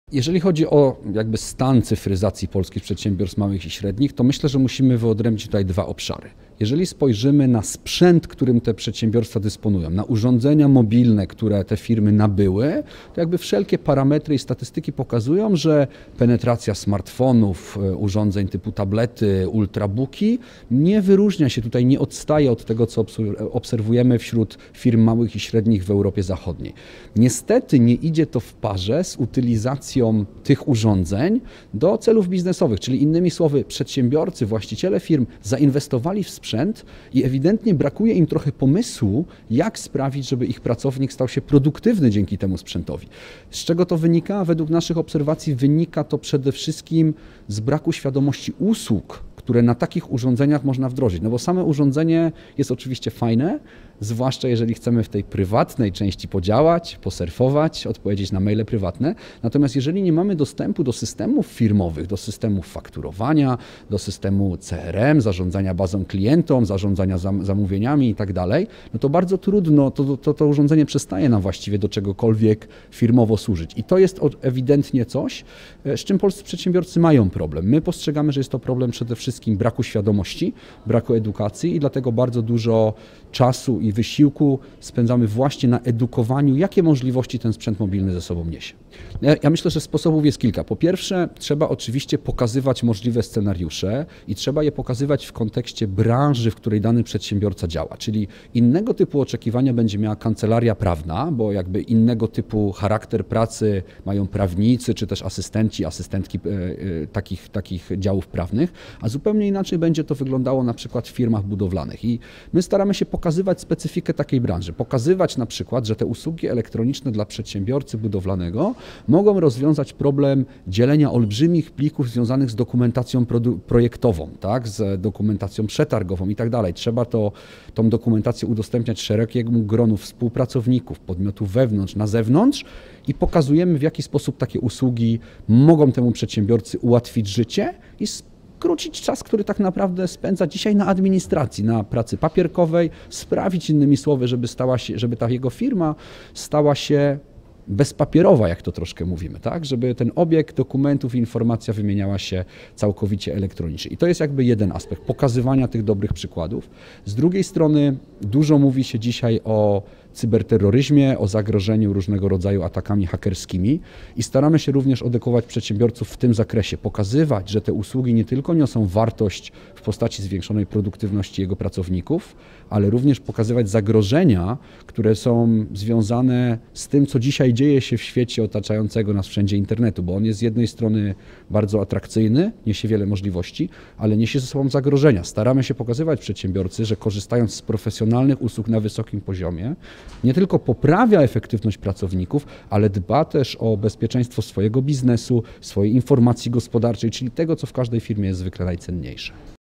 Jeżeli chodzi o jakby stan cyfryzacji polskich przedsiębiorstw małych i średnich, to myślę, że musimy wyodrębnić tutaj dwa obszary. Jeżeli spojrzymy na sprzęt, którym te przedsiębiorstwa dysponują, na urządzenia mobilne, które te firmy nabyły, to jakby wszelkie parametry i statystyki pokazują, że penetracja smartfonów, urządzeń typu tablety, ultrabooki nie wyróżnia się tutaj, nie odstaje od tego, co obserwujemy wśród firm małych i średnich w Europie Zachodniej. Niestety nie idzie to w parze z utylizacją tych urządzeń do celów biznesowych, czyli innymi słowy przedsiębiorcy, właściciele firm zainwestowali w sprzęt i ewidentnie brakuje im trochę pomysłu, jak sprawić, żeby ich pracownik stał się produktywny dzięki temu sprzętowi. Z czego to wynika? Według naszych obserwacji wynika to przede wszystkim z braku świadomości usług, które na takich urządzeniach można wdrożyć. No bo same urządzenie jest oczywiście fajne, zwłaszcza jeżeli chcemy w tej prywatnej części podziałać, posurfować, odpowiedzieć na maile prywatne. Natomiast jeżeli nie mamy dostępu do systemów firmowych, do systemów fakturowania, do systemu CRM, zarządzania bazą klientom, zarządzania zamówieniami i tak dalej, no to bardzo trudno, to urządzenie przestaje nam właściwie do czegokolwiek firmowo służyć. I to jest ewidentnie coś, z czym polscy przedsiębiorcy mają problem. My postrzegamy, że jest to problem przede wszystkim braku świadomości, braku edukacji i dlatego bardzo dużo czasu i wysiłku spędzamy właśnie na edukowaniu, jakie możliwości ten sprzęt mobilny ze sobą niesie. Ja myślę, że sposobów jest kilka. Po pierwsze, trzeba oczywiście pokazywać możliwe scenariusze i trzeba je pokazywać w kontekście branży, w której dany przedsiębiorca działa, czyli innego typu oczekiwania będzie miała kancelaria prawna, bo jakby innego typu charakter pracy mają prawnicy, czy też asystentki takich działów prawnych, a zupełnie inaczej będzie to wyglądało na przykład w firmach budowlanych. I my staramy się pokazywać specyfikę takiej branży, pokazywać na przykład, że te usługi elektroniczne dla przedsiębiorcy budowlanego mogą rozwiązać problem dzielenia olbrzymich plików związanych z dokumentacją projektową, tak, z dokumentacją przetargową i tak dalej. Trzeba tą dokumentację udostępniać szerokiemu gronu współpracowników, podmiotów wewnątrz, na zewnątrz i pokazujemy, w jaki sposób takie usługi mogą temu przedsiębiorcy ułatwić życie i skrócić czas, który tak naprawdę spędza dzisiaj na administracji, na pracy papierkowej, sprawić innymi słowy, żeby ta jego firma stała się bezpapierowa, jak to troszkę mówimy, tak? Żeby ten obieg dokumentów i informacja wymieniała się całkowicie elektronicznie. I to jest jakby jeden aspekt pokazywania tych dobrych przykładów. Z drugiej strony dużo mówi się dzisiaj o cyberterroryzmie, o zagrożeniu różnego rodzaju atakami hakerskimi i staramy się również edukować przedsiębiorców w tym zakresie, pokazywać, że te usługi nie tylko niosą wartość w postaci zwiększonej produktywności jego pracowników, ale również pokazywać zagrożenia, które są związane z tym, co dzisiaj dzieje się w świecie otaczającego nas wszędzie internetu, bo on jest z jednej strony bardzo atrakcyjny, niesie wiele możliwości, ale niesie ze sobą zagrożenia. Staramy się pokazywać przedsiębiorcy, że korzystając z profesjonalnych usług na wysokim poziomie, nie tylko poprawia efektywność pracowników, ale dba też o bezpieczeństwo swojego biznesu, swojej informacji gospodarczej, czyli tego, co w każdej firmie jest zwykle najcenniejsze.